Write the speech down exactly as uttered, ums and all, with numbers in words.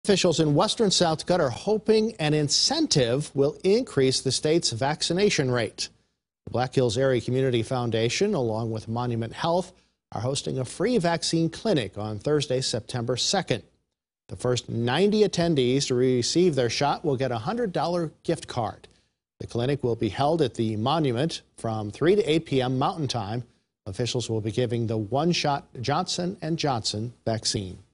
Officials in western South Dakota are hoping an incentive will increase the state's vaccination rate. The Black Hills Area Community Foundation, along with Monument Health, are hosting a free vaccine clinic on Thursday, September second. The first ninety attendees to receive their shot will get a one hundred dollar gift card. The clinic will be held at the Monument from three to eight p m Mountain Time. Officials will be giving the one-shot Johnson and Johnson vaccine.